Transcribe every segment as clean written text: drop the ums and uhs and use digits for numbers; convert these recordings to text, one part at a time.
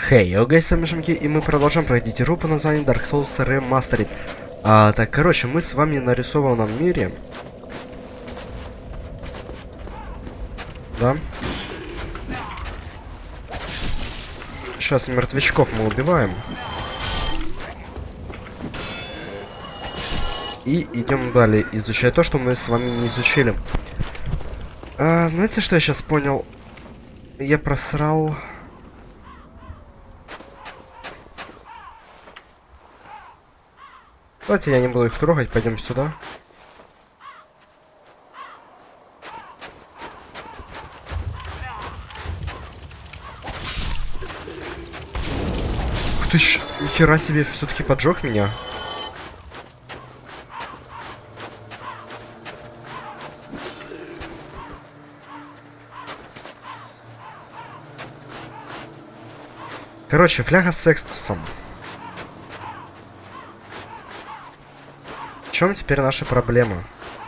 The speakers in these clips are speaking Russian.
Хей, окей, с вами Шамки, и мы продолжаем проходить игру по названию Dark Souls Remastered. Так, короче, мы с вами в нарисованном мире. Да? Сейчас мертвячков мы убиваем. И идем далее изучать то, что мы с вами не изучили. Знаете, что я сейчас понял? Я просрал... Давайте я не буду их трогать, пойдем сюда. Ух ты ж, нихера себе, все-таки поджег меня. Короче, фляга с секстусом. В чем теперь наша проблема?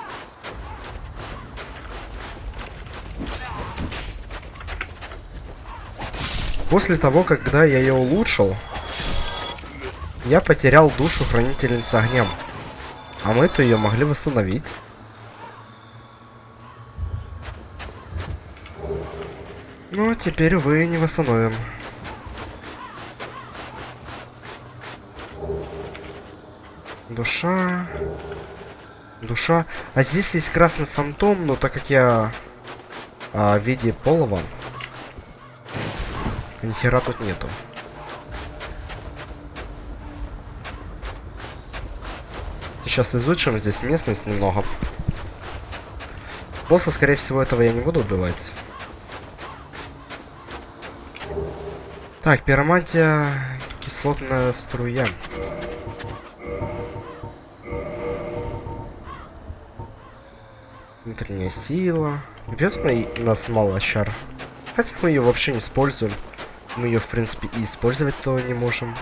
После того, когда я ее улучшил, я потерял душу хранительницы огнем. А мы-то ее могли восстановить. Но теперь, увы, не восстановим. Душа. Душа. А здесь есть красный фантом, но так как я в виде полого, нихера тут нету. Сейчас изучим здесь местность немного. Босса, скорее всего, этого я не буду убивать. Так, пиромантия, кислотная струя. Внутренняя сила. Пипец, у нас мало чар. Хотя мы ее вообще не используем. Мы ее, в принципе, и использовать-то не можем.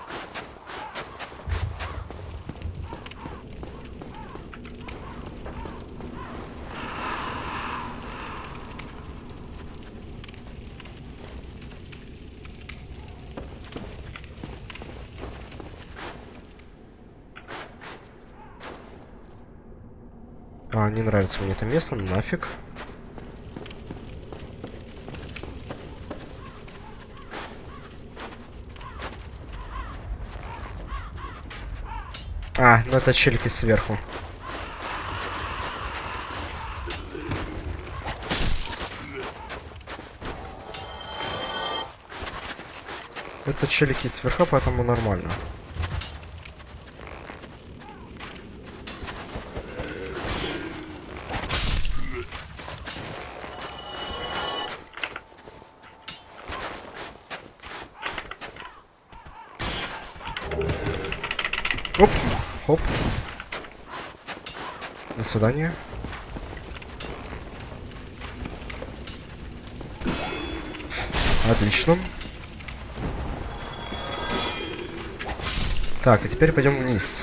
Не нравится мне это место, нафиг. Ну это челики сверху. Это челики сверху, поэтому нормально. Оп, хоп. До свидания. Отлично. Так, а теперь пойдем вниз.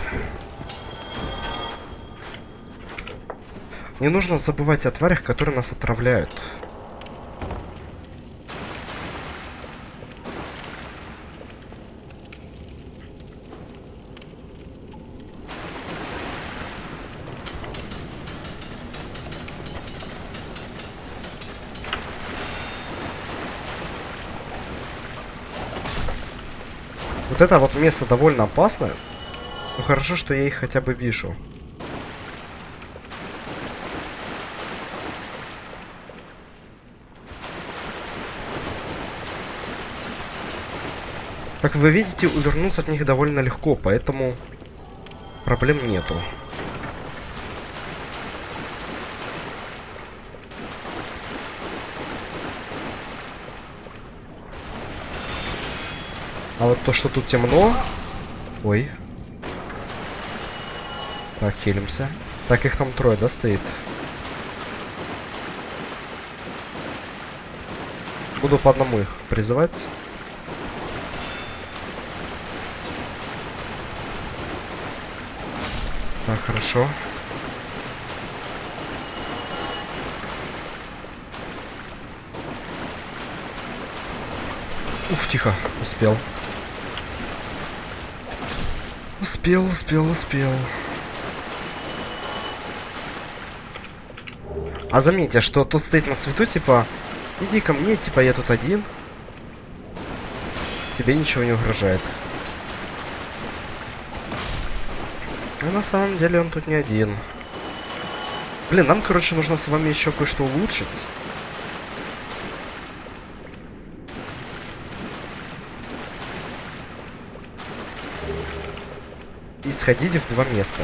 Не нужно забывать о тварях, которые нас отравляют. Вот это вот место довольно опасное. Но хорошо, что я их хотя бы вижу. Как вы видите, увернуться от них довольно легко, поэтому проблем нету. А вот то, что тут темно... Ой. Так, хилимся. Так, их там трое, да, стоит? Буду по одному их призывать. Так, хорошо. Ух, тихо, успел. Успел. А заметьте, что тут стоит на свету, типа, иди ко мне, типа, я тут один. Тебе ничего не угрожает. Но на самом деле он тут не один. Блин, нам, короче, нужно с вами еще кое-что улучшить. И сходить в 2 места.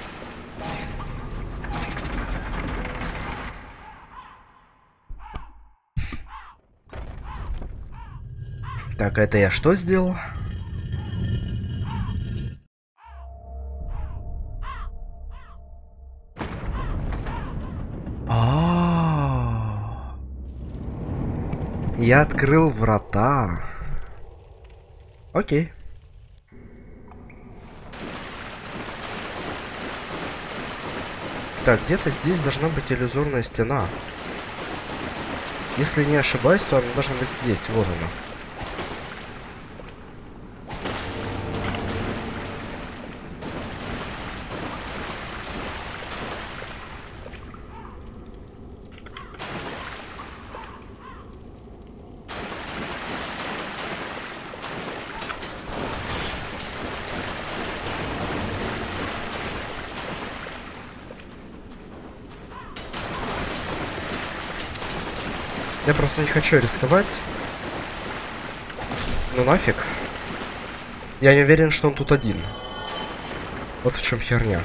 Так, это я что сделал? Я открыл врата. Окей. Так, где-то здесь должна быть иллюзорная стена. Если не ошибаюсь, то она должна быть здесь. Вот она. Я просто не хочу рисковать. Ну нафиг. Я не уверен, что он тут один. Вот в чем херня.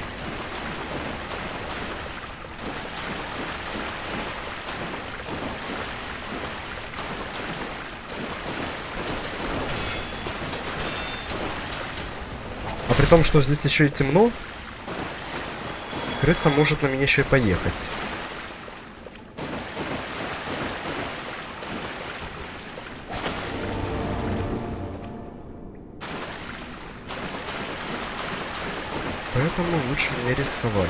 А при том, что здесь еще и темно, крыса может на меня еще и поехать. Поэтому лучше не рисковать.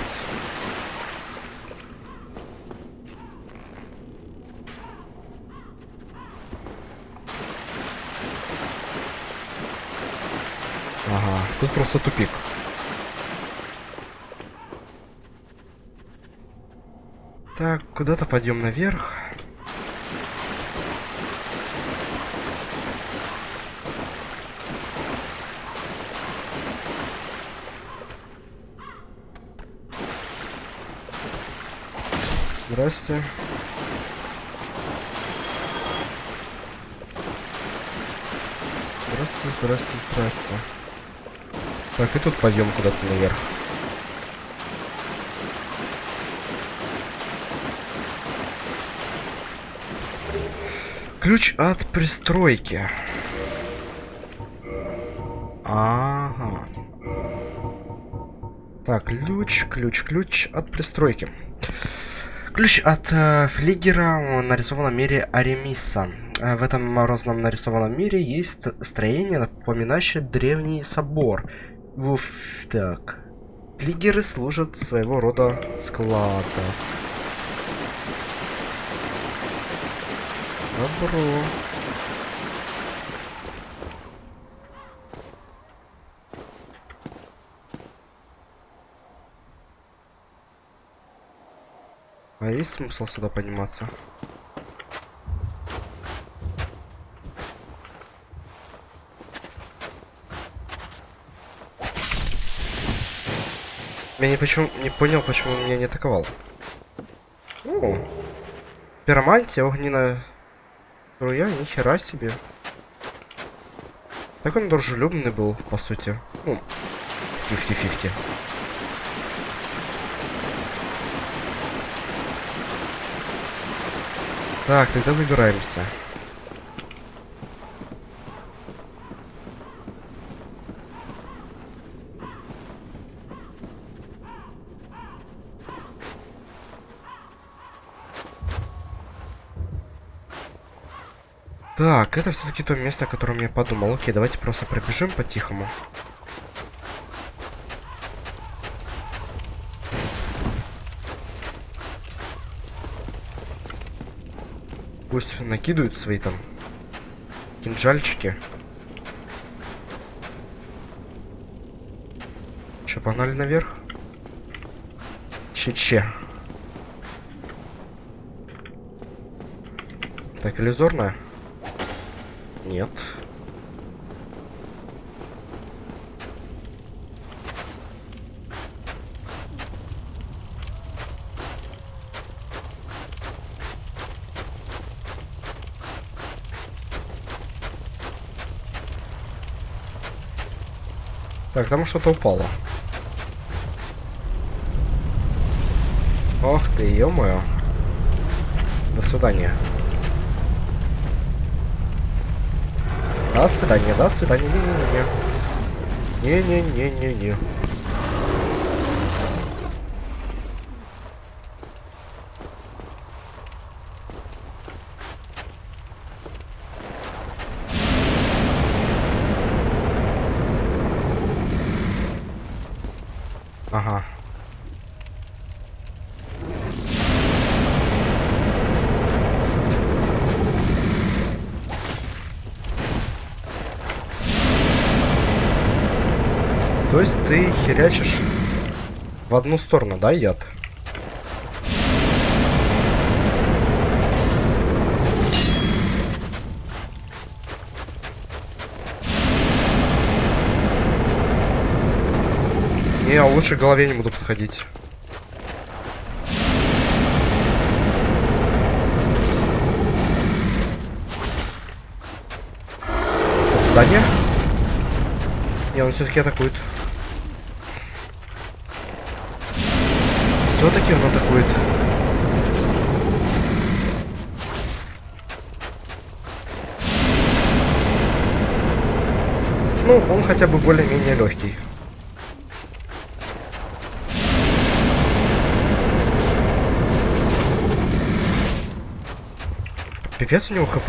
Ага, тут просто тупик. Так, куда-то пойдем наверх. Здрасте. Здрасте. Так, и тут пойдем куда-то наверх. Ключ от пристройки. Ага. Так, ключ от пристройки. Ключ от флигера в нарисованном мире Аремиса. В этом морозном нарисованном мире есть строение, напоминающее древний собор. Так. Флигеры служат своего рода складом. Добро. А есть смысл сюда подниматься? Я не понял, почему он меня не атаковал. О, пиромантия, огненная струя, нихера себе. Так он дружелюбный был, по сути. Ну, 50-50. Так, тогда выбираемся. Так, это все-таки то место, о котором я подумал. Окей, давайте просто пробежим по-тихому. Пусть накидывают свои там кинжальчики. Че, погнали наверх? Че-че. Так, иллюзорная? Нет. Так, там что-то упало. Ох ты, ё-моё. До свидания. До свидания, до свидания. Не-не-не-не. Не-не-не-не-не. Ага. То есть ты херячишь в одну сторону, да, яд? Не, а лучше к голове не буду подходить. До свидания. Не, он все-таки атакует. Все-таки он атакует. Ну, он хотя бы более-менее легкий. Пипец у него хп.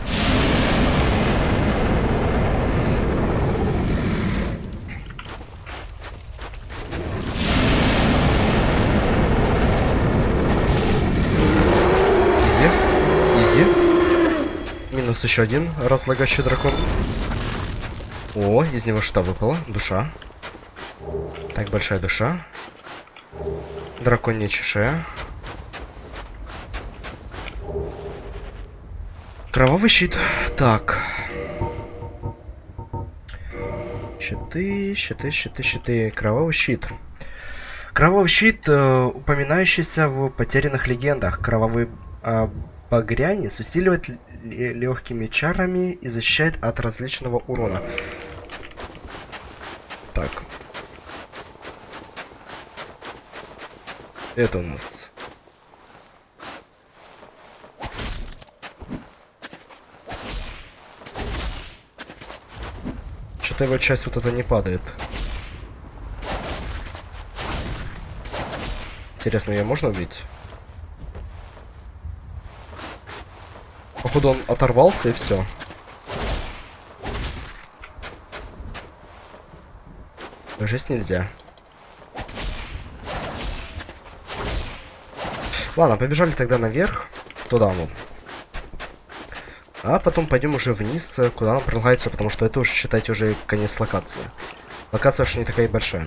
Изи. Минус еще один разлагающий дракон. О, из него что выпало? Душа. Так, большая душа. Драконья чешуя. Кровавый щит. Так. Щиты. Кровавый щит. Кровавый щит, упоминающийся в потерянных легендах. Кровавый багрянец усиливает легкими чарами и защищает от различного урона. Так. Это у нас. Что-то его часть вот это не падает. Интересно, ее можно убить? Походу он оторвался и все. Жесть нельзя. Ладно, побежали тогда наверх. Туда вот. А потом пойдем уже вниз, куда нам предлагается, потому что это уже, считайте, уже конец локации. Локация уж не такая большая.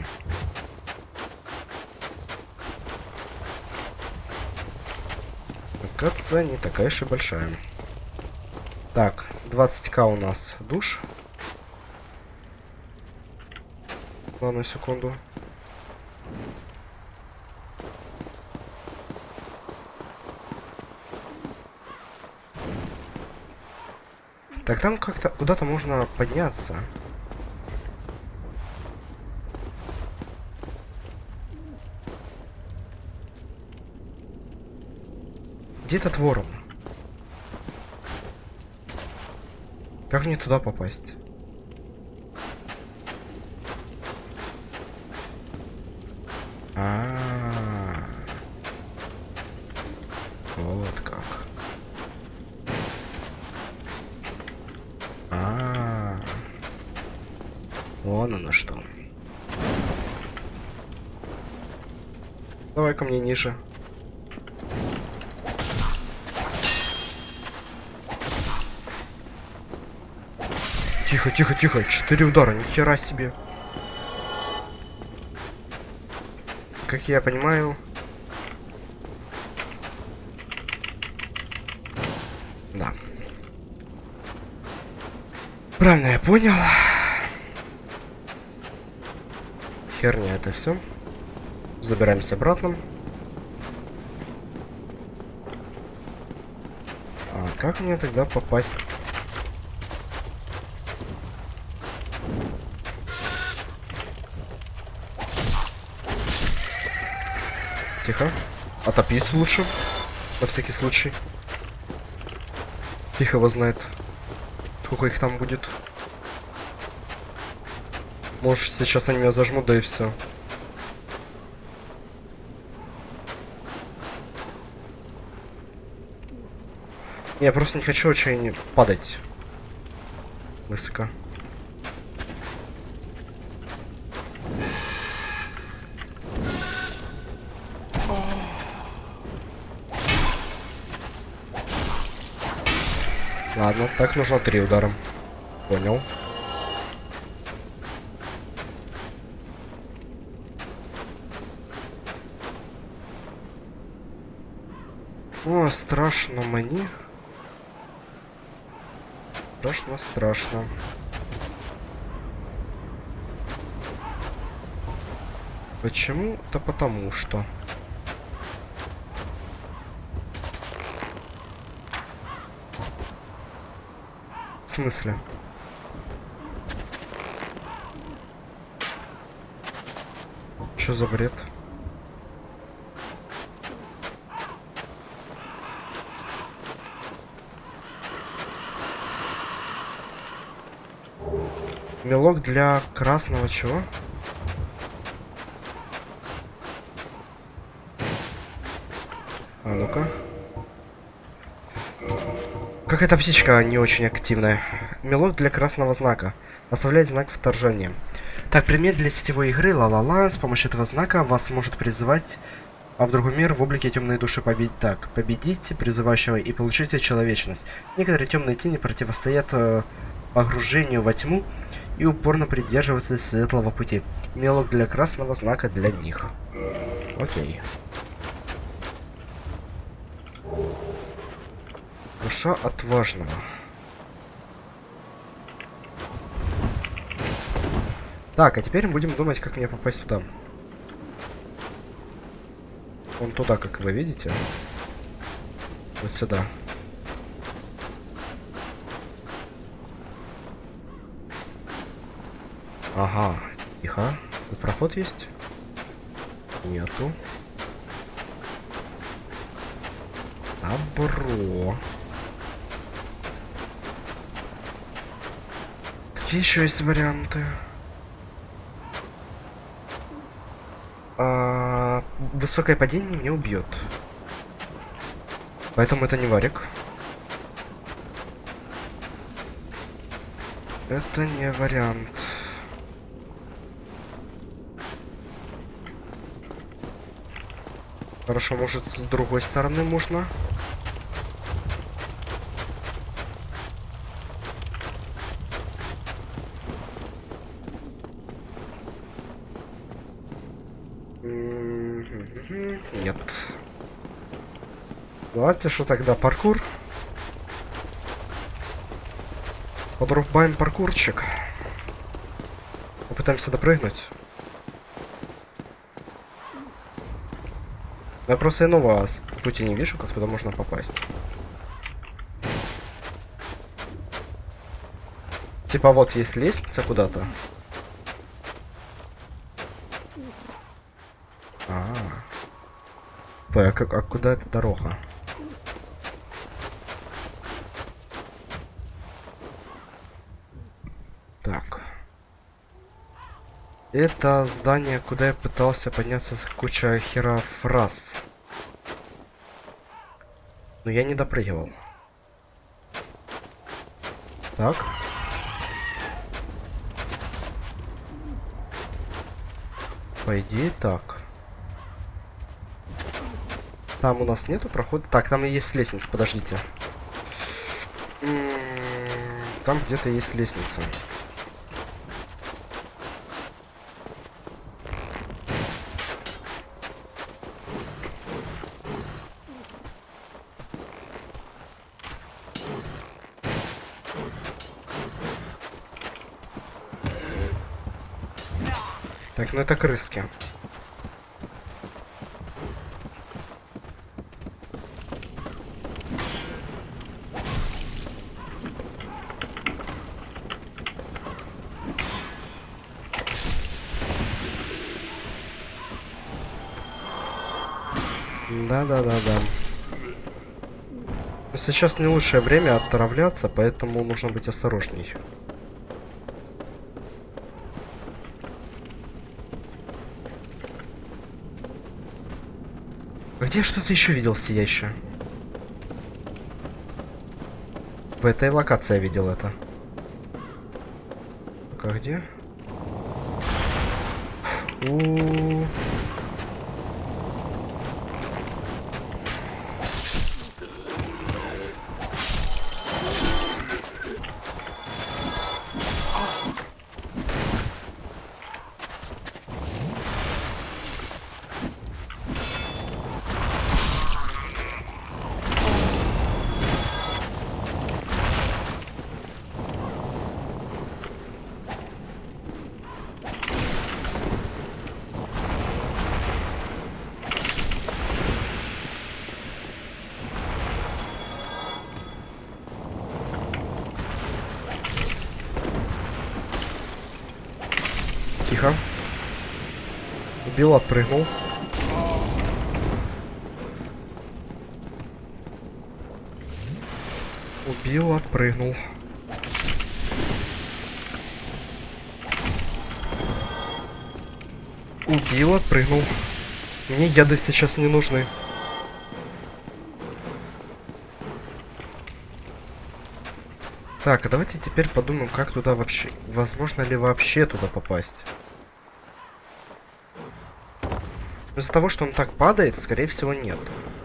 Локация не такая уж и большая. Так, 20к у нас душ. Ладно, секунду. Так, там как-то куда-то можно подняться. Где этот ворон? Как мне туда попасть? Вот как. Вон оно что. Давай ко мне ниже. Тихо, тихо, тихо. 4 удара, ни хера себе. Как я понимаю... Да. Правильно я понял. Херня это все. Забираемся обратно. А как мне тогда попасть? Тихо. Отопись лучше. На всякий случай. Фиг его знает. Сколько их там будет. Может, сейчас они меня зажмут, да и все. Я просто не хочу очень падать высоко. Ладно, так нужно 3 удара. Понял. О, страшно мне. Страшно, страшно. Почему? Да потому что. В смысле? Что за бред? Мелок для красного чего? А ну-ка. Какая-то птичка не очень активная. Мелок для красного знака. Оставляет знак вторжения. Так, предмет для сетевой игры ла-ла-ла. С помощью этого знака вас может призывать в другой мир в облике темной души. Так, победите призывающего и получите человечность. Некоторые темные тени противостоят погружению во тьму и упорно придерживаются светлого пути. Мелок для красного знака для них. Окей. Душа отважного. Так, а теперь будем думать, как мне попасть туда. Вон туда, как вы видите. Вот сюда. Ага, тихо. Тут проход есть? Нету. Добро. Какие еще есть варианты? Высокое падение меня убьет. Поэтому это не варик. Это не вариант. Хорошо, может, с другой стороны можно? Нет. Давайте что тогда, паркур? Подрубаем паркурчик. Попытаемся допрыгнуть. Я просто иного пути не вижу, как туда можно попасть. Типа вот есть лестница куда-то. Так, а куда эта дорога? Так. Это здание, куда я пытался подняться с куча херов раз. Но я не допрыгивал. Так. По идее так. Там у нас нету прохода. Так, там и есть лестница, подождите. там где-то есть лестница. Так, ну это крыски. Да. Сейчас не лучшее время отравляться, поэтому нужно быть осторожней. Где я что-то еще видел сияющее? В этой локации я видел это. А где? У-у-у. Тихо. Убил, отпрыгнул. Убил, отпрыгнул. Убил, отпрыгнул. Мне яды сейчас не нужны. Так, а давайте теперь подумаем, как туда вообще... Возможно ли вообще туда попасть? Из-за того, что он так падает, скорее всего, нет.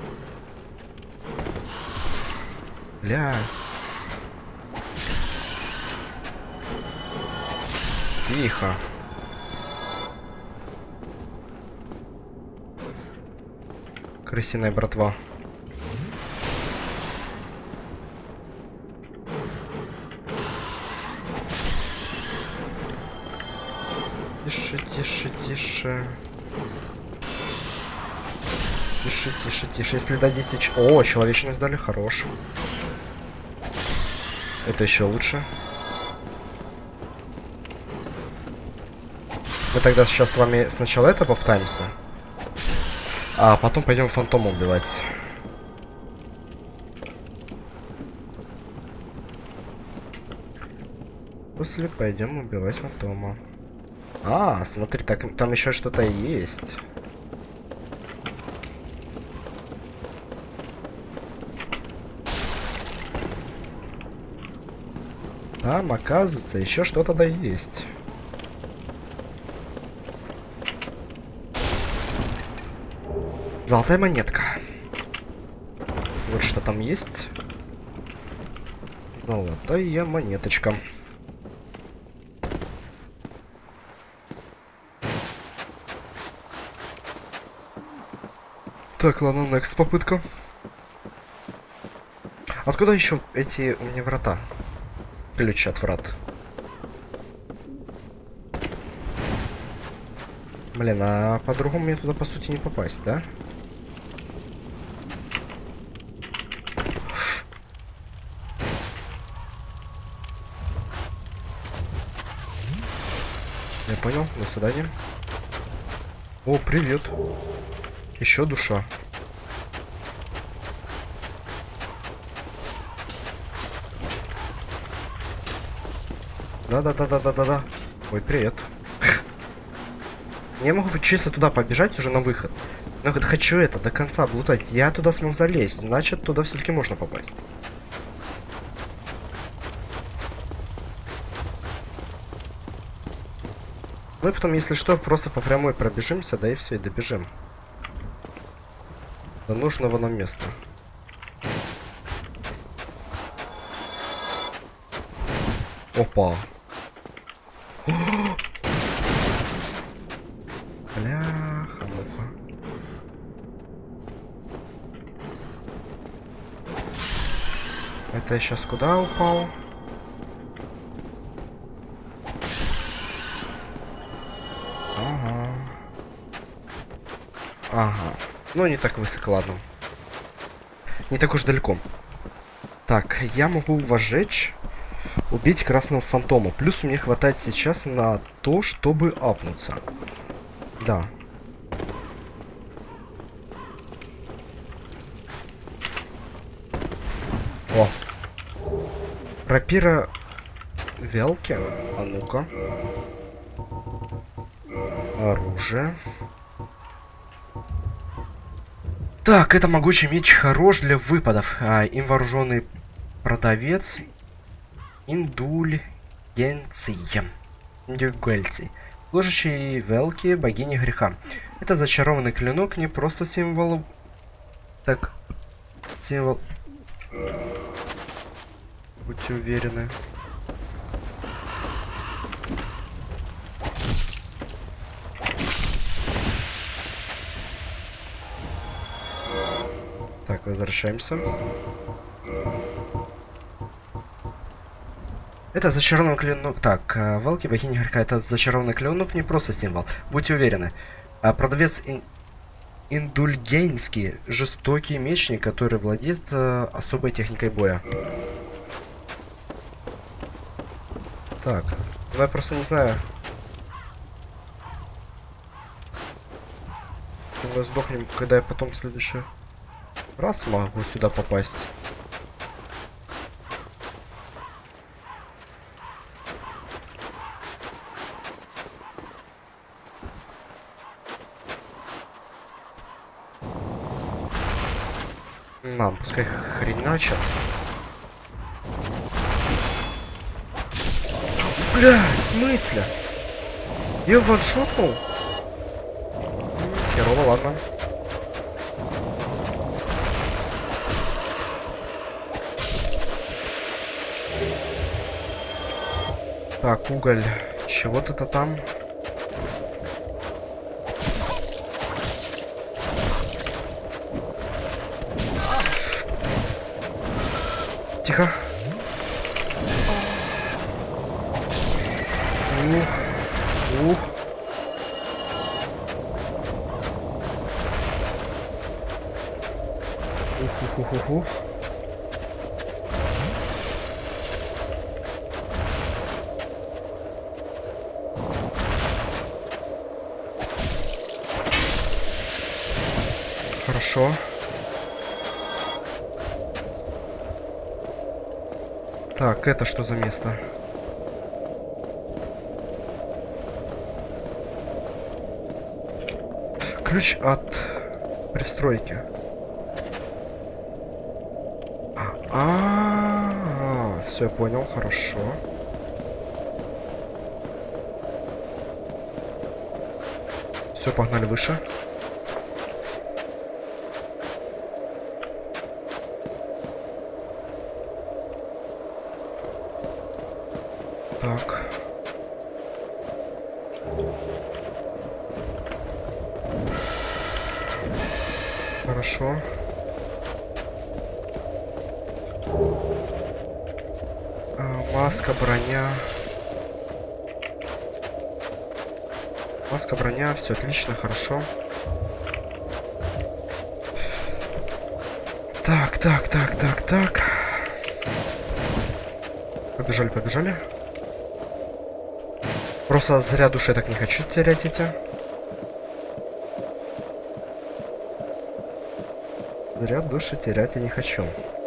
Бля. Тихо. Крысиная братва. Тише, тише, тише. Тише, тише, тише. Если дадите... О, человечность дали, хорош. Это еще лучше. Мы тогда сейчас с вами сначала это попытаемся. А потом пойдем фантома убивать. После пойдем убивать фантома. А, смотри, так там еще что-то есть. Там, оказывается, еще что-то да есть. Золотая монетка. Вот что там есть. Золотая монеточка. Так, ладно, next попытка. Откуда еще эти у меня врата? Ключ от врат. Блин, а по-другому мне туда по сути не попасть, да? Я понял, до свидания. О, привет. Еще душа. Да. Ой, привет. Я могу чисто туда побежать уже на выход. Но хочу это до конца облутать. Я туда смог залезть. Значит, туда все-таки можно попасть. Ну и потом, если что, просто по прямой пробежимся, да и все, и добежим. До нужного нам места. Опа. Бляха-муха. Это я сейчас куда упал? Ага. Ага. Ну, не так высоко, ладно. Не так уж далеко. Так, я могу возжечь, убить красного фантома. Плюс мне хватает сейчас на то, чтобы апнуться. Да. О. Рапира Велки. А ну-ка. Оружие. Так, это могучий меч хорош для выпадов. Им вооруженный продавец. Индульгенций. Служащий Велки, богини греха. Это зачарованный клинок, не просто символ. Так, символ. Будьте уверены. Так, возвращаемся. Это зачарованный клинок. Так, Велки, богини греха. Это зачарованный клинок, не просто символ. Будьте уверены. Продавец Индульгенский, жестокий мечник, который владеет особой техникой боя. Так, ну я просто не знаю. Мы сдохнем, когда я потом в следующий раз могу сюда попасть. Нам, пускай хреначат. Бля, в смысле? Я ваншотнул? Херово, ладно. Так, уголь. Чего-то там. Тихо. Ух. Ух. Хорошо. Так, это что за место? Ключ от пристройки. Все, я понял, хорошо. Все, погнали выше. Так. Хорошо. Маска, броня. Маска, броня, все отлично, хорошо. Так. Побежали. Просто зря души я так не хочу терять эти. Зря души терять я не хочу.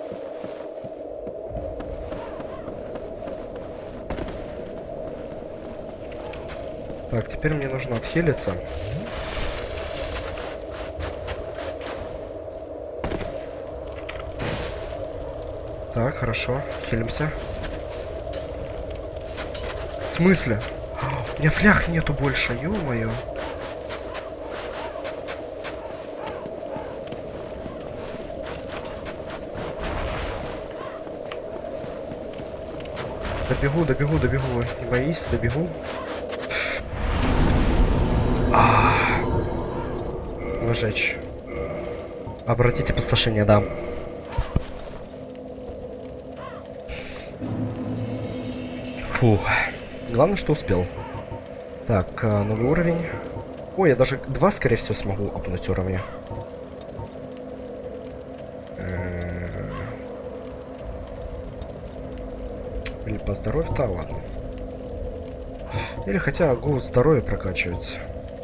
Так, теперь мне нужно отхилиться. Так, хорошо. Хилимся. В смысле? У меня флях нету больше, ё-моё. Добегу, добегу, добегу. Не боись, добегу. Выжечь. Обратите опустошение, да. Фух. Главное, что успел. Так, новый уровень. Ой, я даже 2, скорее всего, смогу апнуть уровня. Или по здоровью, да, ладно. Или хотя го здоровье прокачивается.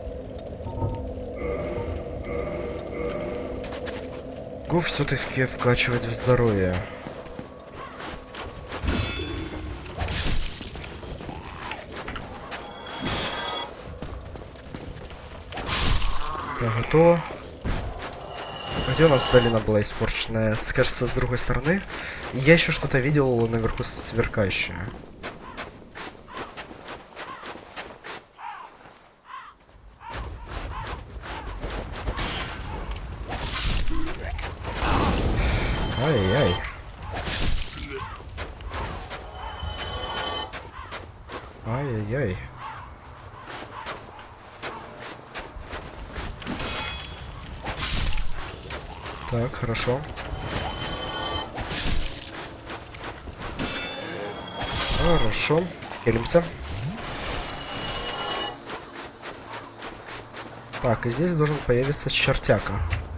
Го все-таки вкачивать в здоровье. Так, готово. Где у нас долина была испорченная? Кажется, с другой стороны. Я еще что-то видел наверху сверкающее. Ай-яй. Ай-яй-яй. Так, хорошо. Хорошо. Хилимся. Так, и здесь должен появиться чертяка.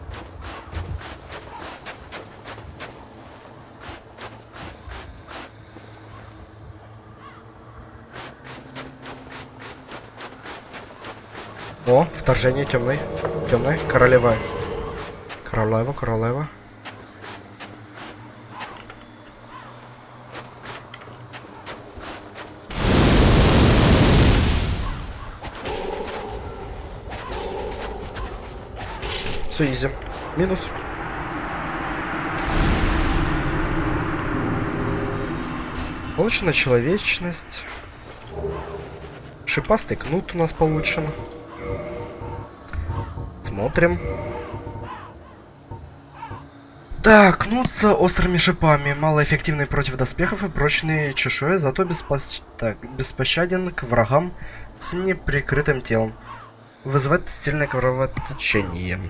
О, вторжение темной. Темной. Королева. Королева, королева. Все, изи. Минус. Получена человечность. Шипастый кнут у нас получен. Смотрим. Так, кнут с острыми шипами. Малоэффективный против доспехов и прочные чешуи, зато беспощаден к врагам с неприкрытым телом. Вызывает сильное кровотечение.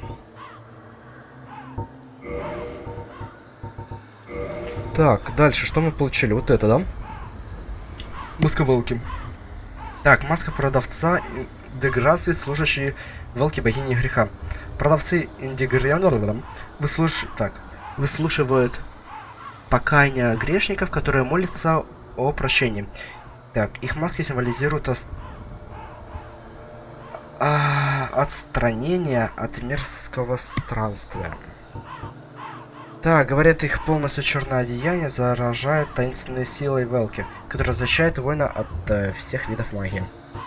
Так, дальше, что мы получили? Вот это, да? Маска волки. Так, маска продавца деграции, служащие волки богини греха. Продавцы индигрианов выслушивают покаяния грешников, которые молятся о прощении. Так, их маски символизируют отстранение от мерзкого странствия. Так, говорят, их полностью черное одеяние заражает таинственной силой Велки, которая защищает воина от всех видов магии.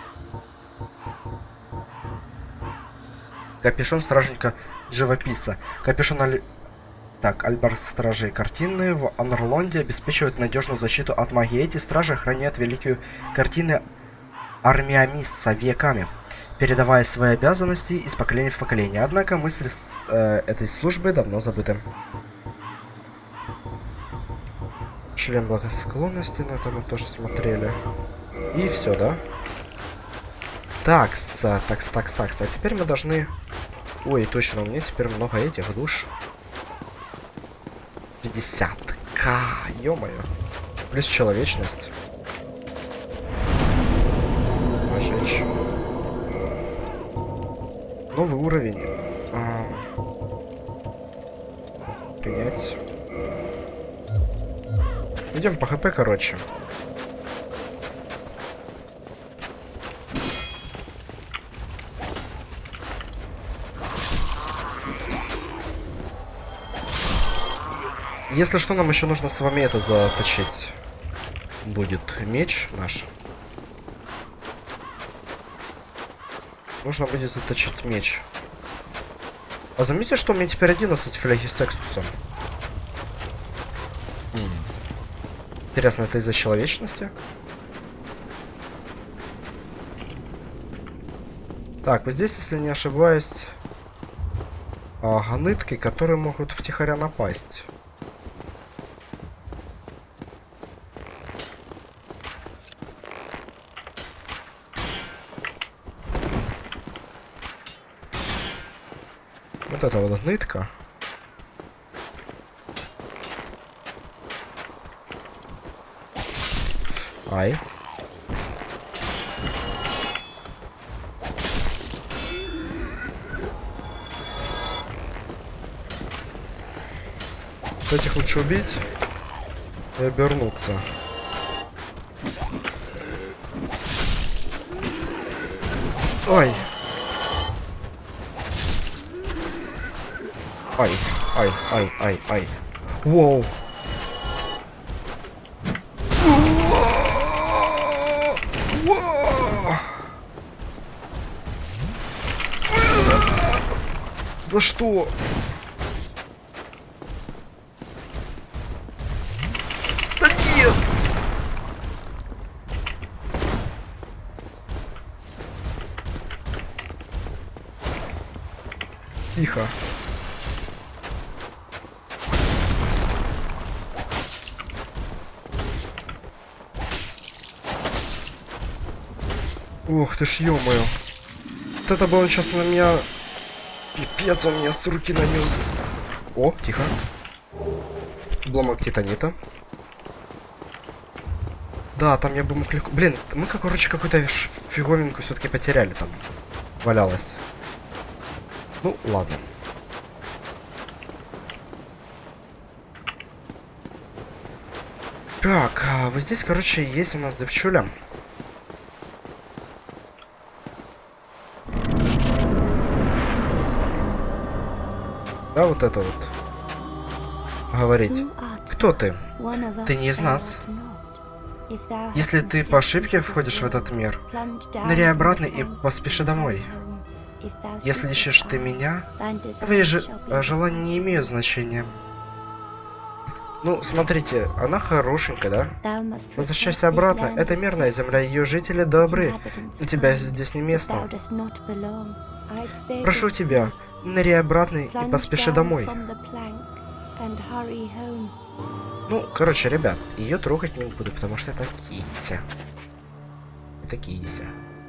Капюшон стражника живописца. Капюшон альбар стражей картины в Анерлонде обеспечивает надежную защиту от магии. Эти стражи охраняют великую картины Армиамисца веками, передавая свои обязанности из поколения в поколение. Однако мысли этой службы давно забыты. Член благосклонности, на это мы тоже смотрели. И все, да? Такс. А теперь мы должны... Ой, точно, у меня теперь много этих душ. 50к, ё-моё. Плюс человечность. Пожечь. Новый уровень. Принять. Идем по хп, короче. Если что, нам еще нужно с вами это заточить. Будет меч наш. Нужно будет заточить меч. А заметьте, что у меня теперь 11 фляги с экстусом. Интересно, это из-за человечности? Так, вот здесь, если не ошибаюсь, нытки, которые могут втихаря напасть. Вот это вот нитка. Ай. Этих лучше убить и обернуться. Ой. Ай, ай, ай, ай, ай. Воу. За что? Да нет! Тихо. Ох ты ж, ё-моё. Вот это бы он сейчас на меня... Пипец, он меня с руки нанес. О, тихо. Обломок титанита. Да, там я бы мог легко... Блин, мы, короче, какую-то фиговинку все-таки потеряли там. Валялась. Ну, ладно. Так, вот здесь, короче, есть у нас девчуля. Да, вот это вот. Говорить. Кто ты? Ты не из нас. Если ты по ошибке входишь в этот мир, ныряй обратно и поспеши домой. Если ищешь ты меня, твои желания не имеют значения. Ну, смотрите, она хорошенькая, да? Возвращайся обратно. Это мирная земля, ее жители добры. У тебя здесь не место. Прошу тебя, ныряй обратно и поспеши домой. Ну, короче, ребят, ее трогать не буду, потому что это кися. Это кися.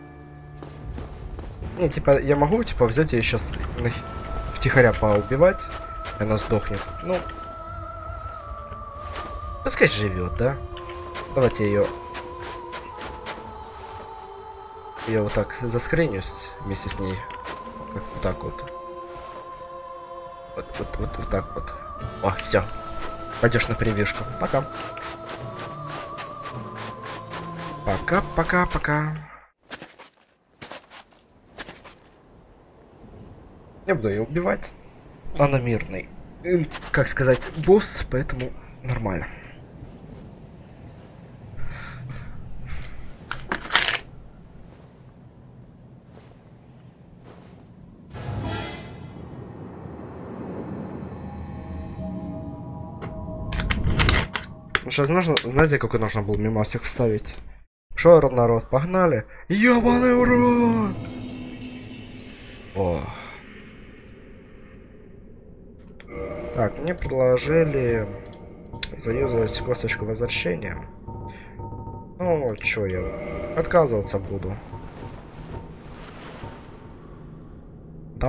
Не, типа, я могу, типа, взять ее сейчас втихаря поубивать, и она сдохнет. Ну, пускай живет, да? Давайте ее вот так заскринюсь вместе с ней. Вот так вот. Вот так вот. О, все. Пойдешь на превьюшку. Пока. Пока. Я буду ее убивать. Она мирный. Как сказать, босс, поэтому нормально. Сейчас нужно, знаете, какой нужно был мимасик вставить? Шо, народ, погнали? Ёбаный урод! О. Так, мне предложили заюзать косточку возвращения. Ну, чё я отказываться буду. Там.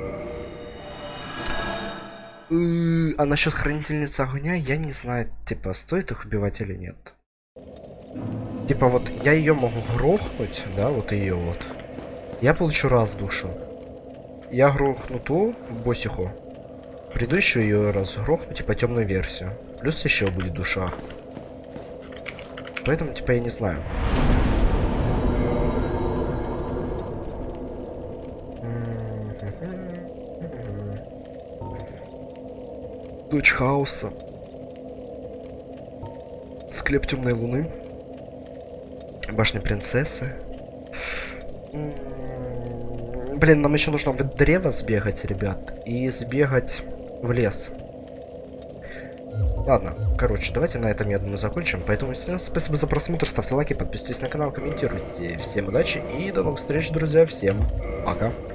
А насчет хранительницы огня я не знаю, типа, стоит их убивать или нет. Типа, вот я ее могу грохнуть, да, вот ее вот. Я получу раз душу. Я грохну ту боссиху. Приду еще ее раз грохну, типа, темную версию. Плюс еще будет душа. Поэтому, типа, я не знаю. Дочь хаоса. Склеп темной луны. Башня принцессы. Блин, нам еще нужно в древо сбегать, ребят. И сбегать в лес. Ладно, короче, давайте на этом, я думаю, закончим. Поэтому всем спасибо за просмотр, ставьте лайки, подписывайтесь на канал, комментируйте. Всем удачи и до новых встреч, друзья. Всем пока.